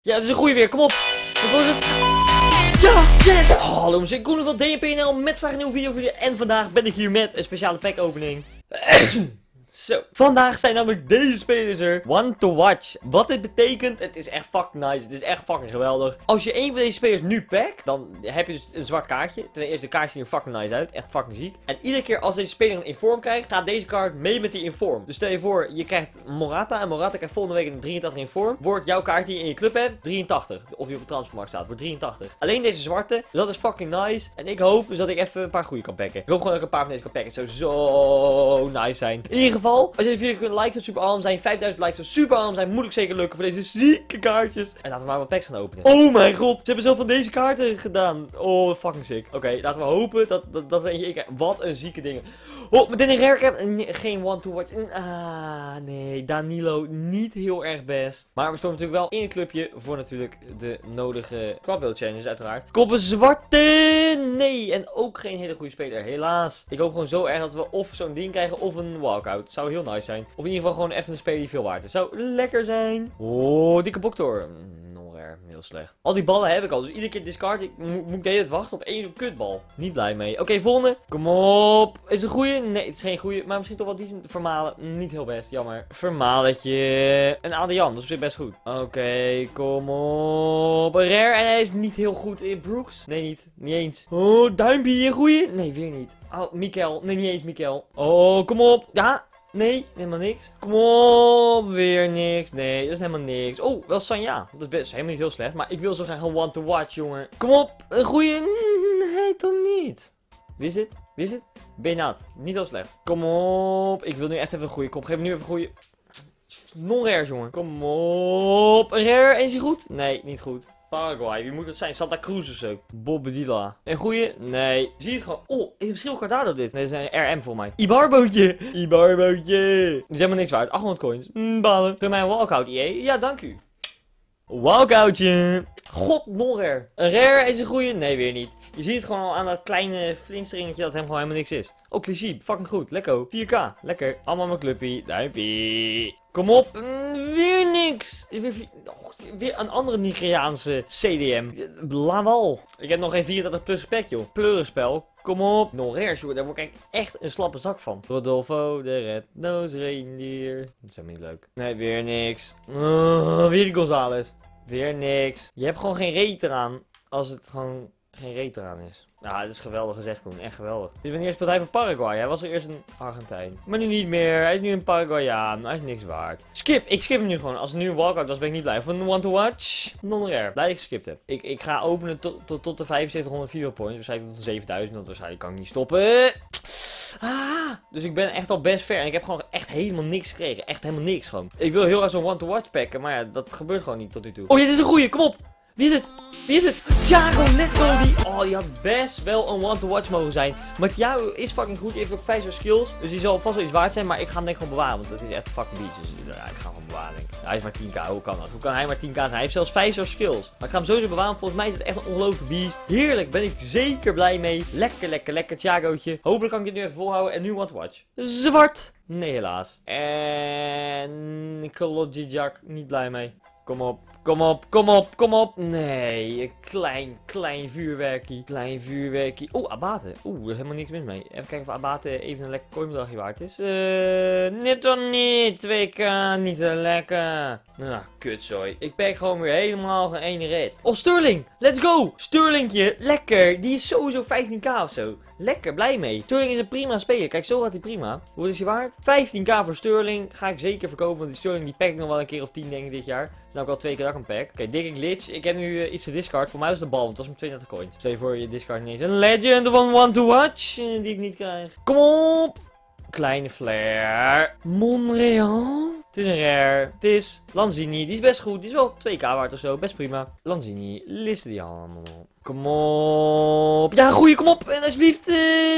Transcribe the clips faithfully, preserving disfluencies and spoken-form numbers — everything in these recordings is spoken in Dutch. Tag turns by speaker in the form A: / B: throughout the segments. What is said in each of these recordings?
A: Ja, het is een goeie weer. Kom op. Wat wordt het? Ja, yes! Oh, hallo, ik ben van D N P N L met vandaag een nieuwe video voor je. En vandaag ben ik hier met een speciale pack opening. Zo, vandaag zijn namelijk deze spelers er. One to watch. Wat dit betekent, het is echt fucking nice. Het is echt fucking geweldig. Als je een van deze spelers nu pakt, dan heb je dus een zwart kaartje. Ten eerste, de kaartjes zien er fucking nice uit. Echt fucking ziek. En iedere keer als deze speler een inform krijgt, gaat deze kaart mee met die inform. Dus stel je voor, je krijgt Morata. En Morata krijgt volgende week een drieëntachtig inform. Wordt jouw kaart die je in je club hebt, drieëntachtig. Of die op de transfermarkt staat, wordt drieëntachtig. Alleen deze zwarte, dat is fucking nice. En ik hoop dus dat ik even een paar goede kan pakken. Ik hoop gewoon dat ik een paar van deze kan pakken. Het zou zo nice zijn. In ieder geval, als je de video kunt liken, zou super arm zijn. vijfduizend likes zou super arm zijn. Moet ik zeker lukken voor deze zieke kaartjes. En laten we maar wat packs gaan openen. Oh mijn god, ze hebben zelf van deze kaarten gedaan. Oh, fucking sick. Oké, okay, laten we hopen dat, dat, dat we eentje krijgen. Wat een zieke dingen. Oh, meteen een rare cap. Nee, geen one to watch. Ah, nee. Danilo, niet heel erg best. Maar we stonden natuurlijk wel in het clubje voor natuurlijk de nodige crop challenges uiteraard. Koppen zwarte. Nee, en ook geen hele goede speler. Helaas. Ik hoop gewoon zo erg dat we of zo'n ding krijgen of een walkout. Zou heel nice zijn. Of in ieder geval gewoon even een speler die veel waard is. Zou lekker zijn. Oh, dikke Boktor. Non-rare. Heel slecht. Al die ballen heb ik al. Dus iedere keer discard. Ik mo moet ik de hele tijd wachten op één kutbal. Niet blij mee. Oké, okay, volgende. Kom op. Is het een goeie? Nee, het is geen goeie. Maar misschien toch wel decent. Vermalen. Niet heel best. Jammer. Vermaletje. En Adrian. Dat is op zich best goed. Oké, okay, kom op. Rare. En hij is niet heel goed in Brooks. Nee, niet. Niet eens. Oh, duimpje. Een goeie? Nee, weer niet. Oh, Mikel. Nee, niet eens Mikel. Oh, kom op. Ja. Nee, helemaal niks. Kom op, weer niks. Nee, dat is helemaal niks. Oh, wel Sanja. Dat is best helemaal niet heel slecht. Maar ik wil zo graag een one to watch, jongen. Kom op, een goeie. Nee, toch niet. Wie is het? Wie is het? Benat. Niet heel slecht. Kom op. Ik wil nu echt even een goeie. Kom, geef me nu even een goeie. Non-rares, jongen. Kom op. Een rare. Is hij goed? Nee, niet goed. Paraguay, wie moet het zijn? Santa Cruz of zo. Bobbedilla. Een goeie? Nee. Zie je het gewoon? Oh, is misschien wel Cardado dit? Nee, dat is een R M voor mij. Ibarbootje. Ibarbootje. Die is helemaal niks waard. achthonderd coins. Mm, balen. Kun je mij een walkout, I E? Ja, dank u. Walkoutje. God, non-rare. Een rare is een goeie? Nee, weer niet. Je ziet het gewoon al aan dat kleine flinsteringetje dat hem gewoon helemaal niks is. Oh, cliché. Fucking goed. Lekker. vier K. Lekker. Allemaal mijn clubpie. Duimpie. Kom op. Mm, weer niks. Weer, oh, weer een andere Nigeriaanse C D M. Lawal. Ik heb nog geen vierentachtig plus pack, joh. Pleurenspel. Kom op. Non-rare, joh. Daar word ik echt een slappe zak van. Rodolfo, de Red Nose Reindeer. Dat is helemaal niet leuk. Nee, weer niks. Oh, weer Gonzales. Weer niks. Je hebt gewoon geen reet eraan als het gewoon geen reet eraan is. Nou, dit is geweldig gezegd, Koen. Echt geweldig. Dit is eerst partij van Paraguay. Hij was er eerst een Argentijn. Maar nu niet meer. Hij is nu een Paraguayaan. Hij is niks waard. Skip. Ik skip hem nu gewoon. Als het nu een walkout was, ben ik niet blij. Voor een one to watch. Non-rare. Blij dat ik geskipt heb. Ik, ik ga openen tot, tot, tot de vijfenzeventighonderd video points. Waarschijnlijk tot de zevenduizend. Want waarschijnlijk kan ik niet stoppen. Ah, dus ik ben echt al best ver. En ik heb gewoon echt helemaal niks gekregen. Echt helemaal niks gewoon. Ik wil heel erg zo'n one to watch packen. Maar ja, dat gebeurt gewoon niet tot nu toe. Oh, dit is een goeie. Kom op. Wie is het? Wie is het? Thiago, let's go. Die, oh, die had best wel een one to watch mogen zijn. Maar Thiago is fucking goed. Die heeft ook vijf zo skills. Dus die zal vast wel iets waard zijn. Maar ik ga hem denk ik gewoon bewaren. Want dat is echt fucking beach. Dus ja, ik ga hem gewoon bewaren. Denk ik. Ja, hij is maar tien K. Hoe kan dat? Hoe kan hij maar tien K zijn? Hij heeft zelfs vijf zo skills. Maar ik ga hem sowieso bewaren. Volgens mij is het echt een ongelooflijke beast. Heerlijk. Ben ik zeker blij mee. Lekker, lekker, lekker. Thiagootje. Hopelijk kan ik dit nu even volhouden. En nu one to watch. Zwart. Nee, helaas. En Nicolodjijak. Niet blij mee. Kom op, kom op, kom op, kom op. Nee, een klein, klein vuurwerkie. Klein vuurwerkie. Oeh, Abate. Oeh, er is helemaal niks mis mee. Even kijken of Abate even een lekker coinbedragje waard is. Eh, net dan niet. twee K, niet te lekker. Nou, kutzooi. Ik pak gewoon weer helemaal geen ene red. Oh, Sterling. Let's go. Sterlingje. Lekker. Die is sowieso vijftien K of zo. Lekker, blij mee. Sterling is een prima speler. Kijk, zo gaat hij prima. Hoe is hij waard? vijftien K voor Sterling. Ga ik zeker verkopen. Want die Sterling die pack ik nog wel een keer of tien denk ik dit jaar. Dat is nou ook al twee keer dat ik een pack. Oké, okay, dikke glitch. Ik heb nu uh, iets te discard. Voor mij was de bal, want het was met tweeëndertig coins. Stel je voor je discard ineens een legend of een one to watch. Uh, die ik niet krijg. Kom op. Kleine flare. Monreal. Het is een rare. Het is Lanzini. Die is best goed. Die is wel twee K waard of zo. Best prima. Lanzini. Listen die allemaal. Kom op. Ja, goeie, kom op. En alsjeblieft.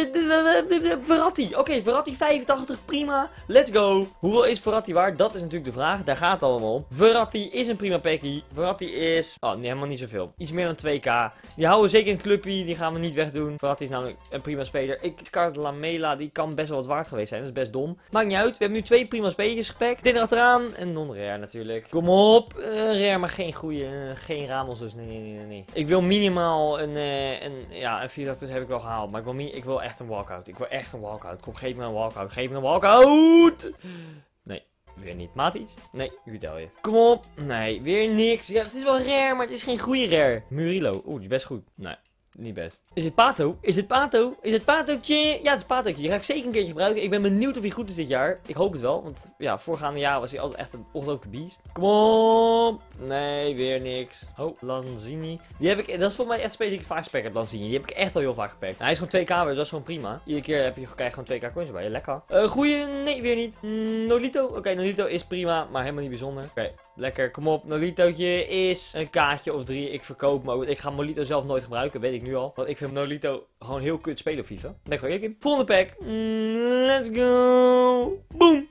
A: Uh, Verratti. Oké, okay, Verratti vijfentachtig. Prima. Let's go. Hoeveel is Verratti waard? Dat is natuurlijk de vraag. Daar gaat het allemaal om. Verratti is een prima packie. Verratti is... Oh, nee, helemaal niet zoveel. Iets meer dan twee k. Die houden we zeker in het clubje. Die gaan we niet wegdoen. Verratti is namelijk een prima speler. Ik, Carlos Lamela, die kan best wel wat waard geweest zijn. Dat is best dom. Maakt niet uit. We hebben nu twee prima spelers gepakt. Dit erachteraan. En non-rare natuurlijk. Kom op. Uh, rare, maar geen goede. Uh, geen Ramos dus. Nee, nee, nee, nee. Ik wil minimaal een... Uh, een ja, een vier heb ik wel gehaald. Maar ik wil, ik wil echt een walkout. Ik wil echt een walkout. Kom, geef me een walkout. Geef me een walkout. Nee. Weer niet. Matic? Nee, Udelje. Kom op. Nee, weer niks. Ja, het is wel rare, maar het is geen goede rare. Murilo. Oeh, die is best goed. Nee. Niet best. Is het Pato? Is het Pato? Is het Patootje? Ja, het is Patootje. Die ga ik zeker een keertje gebruiken. Ik ben benieuwd of hij goed is dit jaar. Ik hoop het wel. Want ja, voorgaande jaar was hij altijd echt een ongelooflijke beest. Kom op. Nee, weer niks. Oh, Lanzini. Die heb ik, dat is voor mij echt specifiek vaak gepakt, Lanzini. Die heb ik echt al heel vaak gepakt. Nou, hij is gewoon twee k, dus dat is gewoon prima. Iedere keer heb je, krijg je gewoon twee k coins bij je. Lekker. Uh, goeie? Nee, weer niet. Mm, Nolito? Oké, okay, Nolito is prima, maar helemaal niet bijzonder. Oké. Okay. Lekker, kom op. Nolitootje is een kaartje of drie. Ik verkoop me. Ik ga Nolito zelf nooit gebruiken, weet ik nu al. Want ik vind Nolito gewoon heel kut spelen op FIFA. Lekker eerlijk in. Volgende pack. Mm, let's go. Boom.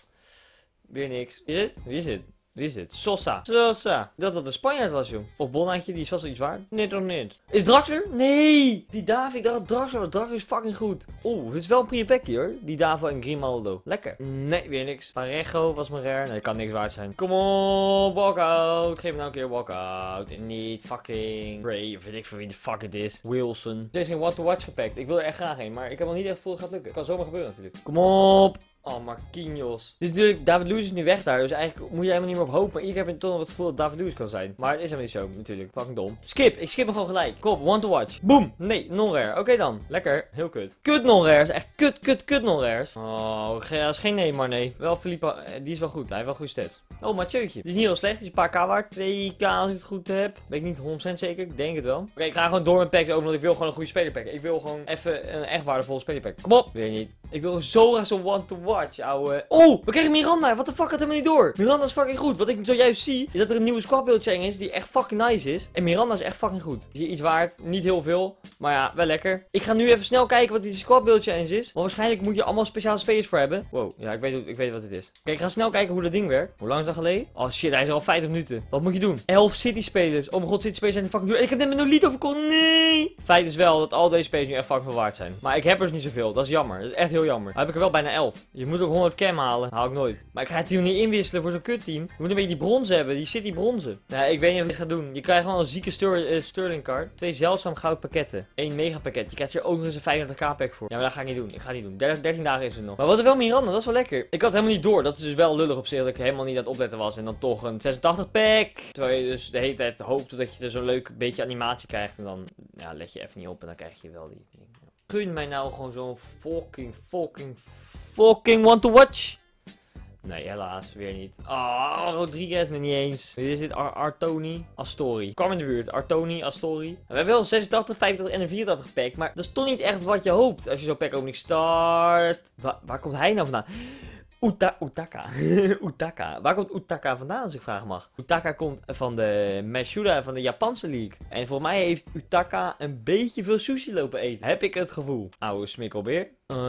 A: Weer niks. Wie is het? Wie is het? Wie is dit? Sosa. Sosa. Dat dat een Spanjaard was, joh. Of Bonnaatje, die is vast wel iets waard. Nee, toch niet. Is Draxler? Nee! Die Davi, ik dacht dat Draxler was. Draxler is fucking goed. Oeh, dit is wel een prima packje, hoor. Die Davo en Grimaldo. Lekker. Nee, weer niks. Parejo was mijn rare. Nee, kan niks waard zijn. Kom op, walkout. Geef me nou een keer walkout. En niet fucking Ray, of weet ik voor wie de fuck het is. Wilson. Er is geen what to watch gepakt. Ik wil er echt graag heen, maar ik heb nog niet echt voel dat het gaat lukken. Kan zomaar gebeuren, natuurlijk. Kom op. Oh, Marquinhos. Dit is natuurlijk, David Luiz is nu weg daar, dus eigenlijk moet je helemaal niet meer op hopen. Maar ik heb toch nog het gevoel dat David Luiz kan zijn. Maar het is helemaal niet zo, natuurlijk. Fucking dom. Skip, ik skip hem gewoon gelijk. Kom op, one to watch. Boom. Nee, non-rare. Oké okay, dan. Lekker. Heel kut. Kut non-rares. Echt kut, kut, kut non-rares. Oh, dat is geen Neymar, nee. Wel Felipe, die is wel goed. Hij heeft wel goede stats. Oh, Mathieu'tje. Die is niet heel slecht. Die is een paar k waard. twee k als ik het goed heb. Weet ik niet honderd procent zeker. Ik denk het wel. Oké, okay, ik ga gewoon door mijn packs over, want ik wil gewoon een goede speler packen. Ik wil gewoon even een echt waardevolle speler packen. Kom op. Weer niet. Ik wil zo graag zo'n one to watch, ouwe. Oh, we krijgen Miranda. Wat de fuck gaat helemaal niet door? Miranda is fucking goed. Wat ik zojuist zie, is dat er een nieuwe squad build chain is die echt fucking nice is. En Miranda is echt fucking goed. Is hier iets waard? Niet heel veel. Maar ja, wel lekker. Ik ga nu even snel kijken wat die squad build chain is. Want waarschijnlijk moet je allemaal speciale spelers voor hebben. Wow, ja, ik weet, ik weet wat het is. Kijk, ik ga snel kijken hoe dat ding werkt. Hoe lang is dat geleden? Oh shit, hij is er al vijftig minuten. Wat moet je doen? elf City spelers. Oh mijn god, City spelers zijn fucking duur. En ik heb net met Nolito verkocht. Nee. Feit is wel dat al deze spelers nu echt fucking veel waard zijn. Maar ik heb er dus niet zoveel. Dat is jammer. Dat is echt heel jammer. Maar heb ik er wel bijna elf. Je moet ook honderd cam halen. Haal ik nooit. Maar ik ga het team niet inwisselen voor zo'n kutteam. Je moet een beetje die bronzen hebben. Die City bronzen. Nou, ik weet niet of ik het ga doen. Je krijgt gewoon een zieke Ster uh, Sterling card. Twee zeldzaam goud pakketten. Eén mega pakket. Je krijgt hier ook nog eens een vijfendertig k pack voor. Ja, maar dat ga ik niet doen. Ik ga niet doen. dertien dagen is het nog. Maar wat er wel Miranda. Dat is wel lekker. Ik had helemaal niet door. Dat is dus wel lullig op zich. Dat ik helemaal niet aan het opletten was. En dan toch een zesentachtig pack. Terwijl je dus de hele tijd hoopt dat je er zo'n leuk beetje animatie krijgt. En dan ja, let je even niet op. En dan krijg je wel die ding. Gun mij nou gewoon zo'n fucking, fucking, fucking want to watch. Nee, helaas, weer niet. Ah, oh, Rodriguez, nee, niet eens. Dit is dit Ar Artoni, Astori. Kwam in de buurt, Artoni, Astori. We hebben wel een zesentachtig, vijfentachtig en een vierentachtig pack, maar dat is toch niet echt wat je hoopt als je zo'n pack opening start. Wa waar komt hij nou vandaan? Uta Utaka. Utaka. Waar komt Utaka vandaan als ik vragen mag? Utaka komt van de Meshuda van de Japanse league. En volgens mij heeft Utaka een beetje veel sushi lopen eten. Heb ik het gevoel. Oude smikkelbeer.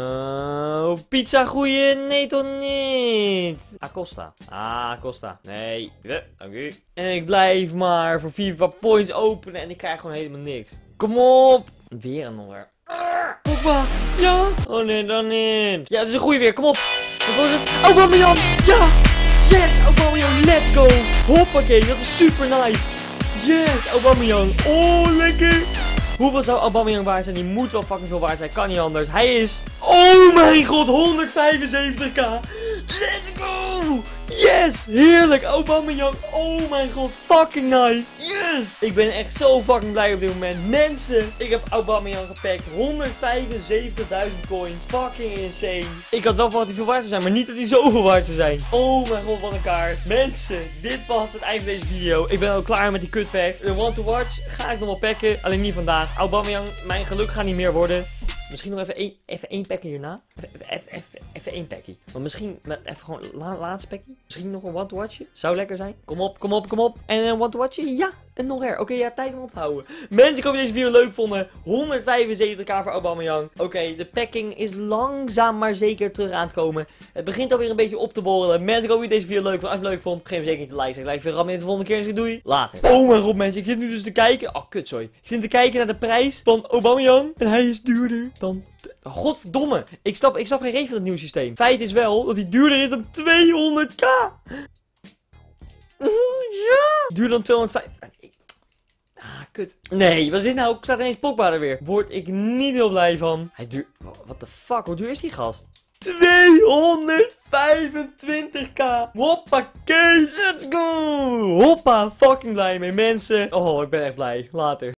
A: Oh, pizza goeie. Nee toch niet. Acosta. Ah, Acosta. Nee. Ja, dank u. En ik blijf maar voor FIFA points openen en ik krijg gewoon helemaal niks. Kom op. Weer een onder. Pogba. Ja. Oh nee, dan niet. Ja, het is een goeie weer. Kom op. Wat was het? Aubameyang! Ja! Yes! Aubameyang, let's go! Hoppakee, dat is super nice! Yes! Aubameyang! Oh, lekker! Hoeveel zou Aubameyang waard zijn? Die moet wel fucking veel waard zijn. Kan niet anders. Hij is... Oh mijn god! honderdvijfenzeventig k! Let's go! Yes! Heerlijk! Aubameyang! Oh mijn god! Fucking nice! Yes! Ik ben echt zo fucking blij op dit moment. Mensen! Ik heb Aubameyang gepakt. honderdvijfenzeventigduizend coins. Fucking insane. Ik had wel verwacht dat hij veel waard zou zijn, maar niet dat hij zoveel waard zou zijn. Oh mijn god, wat een kaart. Mensen! Dit was het einde van deze video. Ik ben al klaar met die cutpack. Een want to watch ga ik nog wel packen. Alleen niet vandaag. Aubameyang, mijn geluk gaat niet meer worden. Misschien nog even één, even één pack hierna. Even, even, even, even één packie. Want misschien, met even gewoon la laatste packie. Misschien nog een one to watchje. Zou lekker zijn. Kom op, kom op, kom op. En een one to watchje. Ja, en nog er. Oké, okay, ja, tijd om op te houden. Mensen, ik hoop dat deze video leuk vonden. honderdvijfenzeventig k voor Aubameyang. Oké, okay, de packing is langzaam maar zeker terug aan het komen. Het begint alweer een beetje op te borrelen. Mensen, ik hoop dat je deze video leuk vond. Als je het leuk vond, vergeet zeker niet te liken. Like veel rammen in de volgende keer. Dus doei. Later. Oh mijn god, mensen. Ik zit nu dus te kijken. Oh, kut, sorry. Ik zit te kijken naar de prijs van Aubameyang. En hij is duurder dan... Godverdomme. Ik snap, ik snap geen reden van het nieuwe systeem. Feit is wel dat hij duurder is dan tweehonderd k. Ja. Duurder dan tweehonderdvijf. Ah, kut. Nee, wat is dit nou? Ik sta ineens Pogba er weer. Word ik niet heel blij van. Hij duurt... What the fuck? Hoe duur is die gast? tweehonderdvijfentwintig k. Hoppakee. Let's go. Hoppa. Fucking blij mee, mensen. Oh, ik ben echt blij. Later.